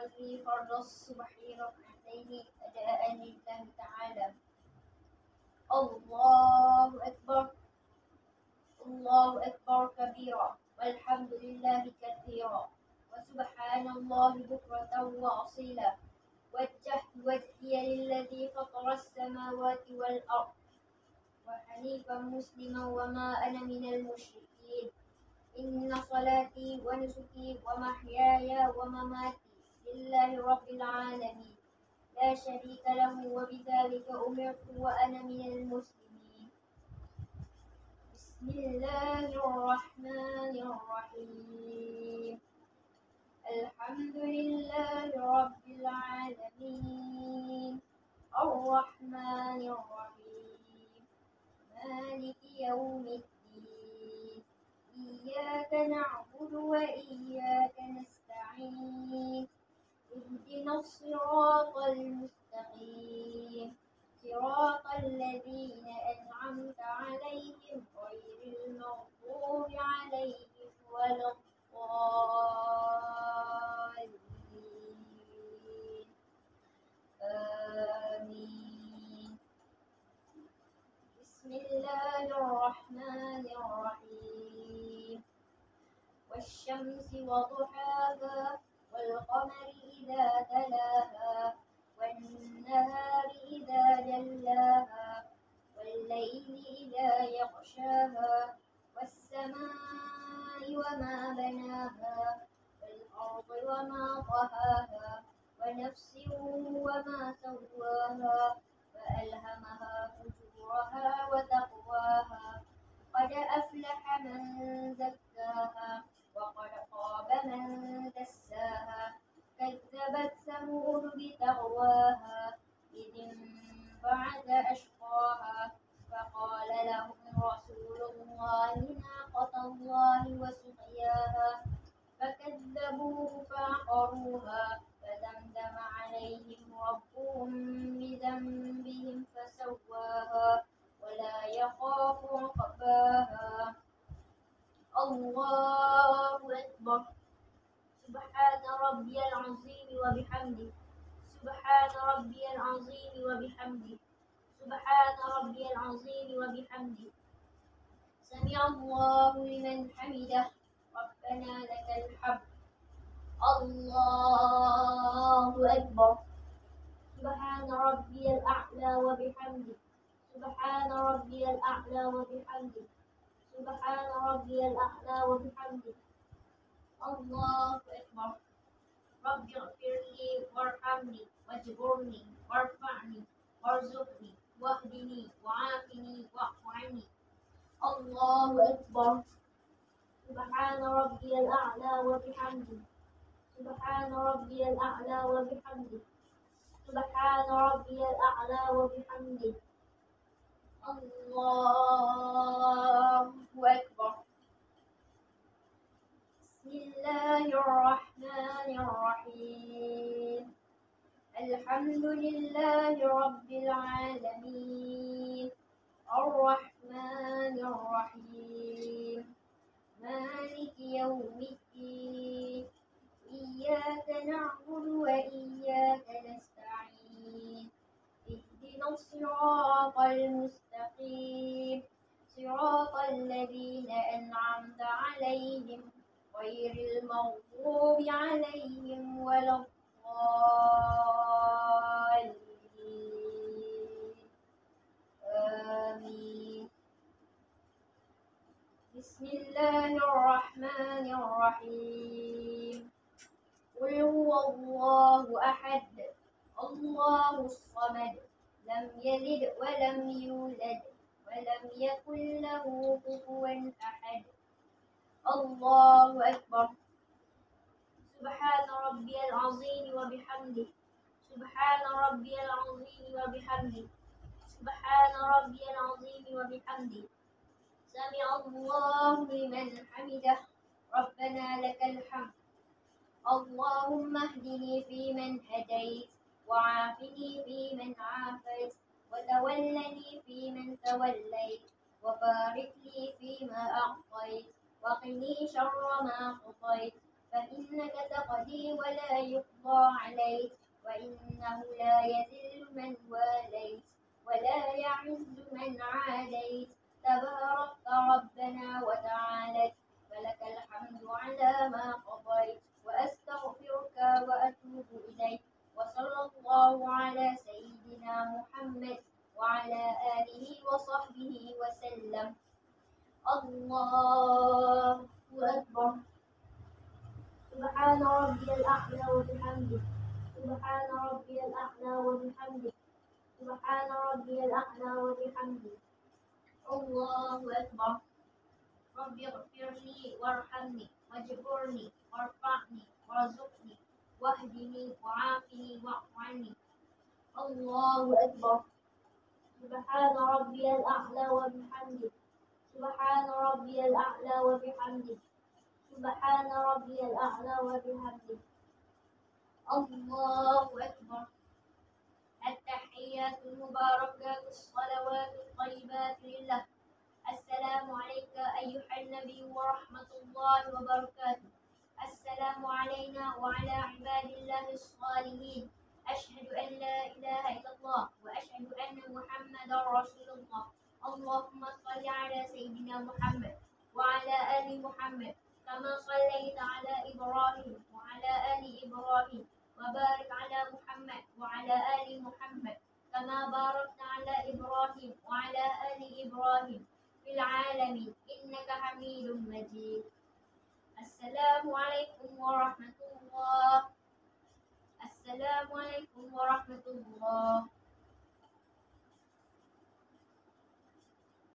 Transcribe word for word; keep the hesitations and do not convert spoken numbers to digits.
يصلي فرض الصبح ركعتين أداء لله تعالى. الله أكبر. الله أكبر كبيرا والحمد لله كثيرا وسبحان الله بكرة وأصيلا. وجهت وجهي للذي فطر السماوات والأرض وحنيفا مسلما وما أنا من المشركين. إن صلاتي ونسكي ومحياي ومماتي لله رب العالمين لا شريك له وبذلك أمرت وأنا من المسلمين. بسم الله الرحمن الرحيم. الحمد لله رب العالمين الرحمن الرحيم مالك يوم الدين إياك نعبد وإياك نستعين اهدنا الصراط المستقيم صراط الذين أنعمت عليهم غير المغضوب عليهم ولا الضالين آمين. بسم الله الرحمن الرحيم. والشمس وضحاها والقمر إذا تلاها والنهار إذا جلاها والليل إذا يغشاها والسماء وما بناها والأرض وما طحاها ونفس وما سواها فألهمها فجورها وتقواها. قد أفلح من زكاها وقد خاب من دساها. كذبت ثمود بتقواها إذ انبعث أشقاها فقال لهم رسول الله ناقة الله وسقياها فكذبوه فعقروها فدمدم عليهم ربهم بذنبهم فسواها ولا يخاف عقباها. الله أكبر. سبحان ربي العظيم وبحمده سبحان ربي العظيم وبحمده سبحان ربي العظيم وبحمده. سمع الله لمن حمده ربنا لك الحمد. الله أكبر. سبحان ربي الأعلى وبحمده سبحان ربي الأعلى وبحمده سبحان ربي الأعلى وبحمده. الله أكبر. رب اغفر لي وارحمني واجبرني وارفعني وارزقني واهدني وعافني واعف عني. الله أكبر. سبحان ربي الأعلى وبحمده سبحان ربي الأعلى وبحمده سبحان ربي الأعلى وبحمده. الله أكبر. بسم الله الرحمن الرحيم. الحمد لله رب العالمين الرحمن الرحيم مالك يوم الدين إياك نعبد وإياك نستعين اهدنا الصراط المستقيم صراط الذين أنعمت عليهم غير المغضوب عليهم ولا الضالين آمين. بسم الله الرحمن الرحيم. قل هو الله أحد الله الصمد لم يلد ولم يولد ولم يكن له كفوا أحد. الله أكبر. سبحان ربي العظيم وبحمده سبحان ربي العظيم وبحمده سبحان ربي العظيم وبحمده. سمع الله لمن حمده ربنا لك الحمد. اللهم اهدني فيمن هديت وعافني فيمن عافيت وتولني فيمن توليت وبارك لي فيما أعطيت وقني شر ما قضيت فإنك تقضي ولا يقضى عليك، وإنه لا يذل من واليت ولا يعز من عاديت، تباركت ربنا وتعاليت، فلك الحمد على ما قضيت، وأستغفرك وأتوب إليك. وصلى الله على سيدنا محمد وعلى آله وصحبه وسلم. الله أكبر. سبحان ربي الأعلى وبحمده. سبحان ربي الأعلى وبحمده. سبحان ربي الأعلى وبحمده. الله أكبر. ربي اغفر لي وارحمني واجبرني وارفعني وارزقني واهدني وعافني واعف عني. الله أكبر. سبحان ربي الأعلى وبحمده. سبحان ربي الأعلى وبحمده. سبحان ربي الأعلى وبحمده. الله أكبر. التحيات المباركات الصلوات الطيبات لله. السلام عليك أيها النبي ورحمة الله وبركاته. السلام علينا وعلى عباد الله الصالحين. أشهد أن لا إله إلا الله وأشهد أن محمدا رسول الله. اللهم صل على سيدنا محمد وعلى آل محمد كما صليت على إبراهيم وعلى آل إبراهيم، وبارك على محمد وعلى آل محمد كما باركت على إبراهيم وعلى آل إبراهيم في العالمين إنك حميد مجيد. السلام عليكم ورحمة الله. السلام عليكم ورحمة الله.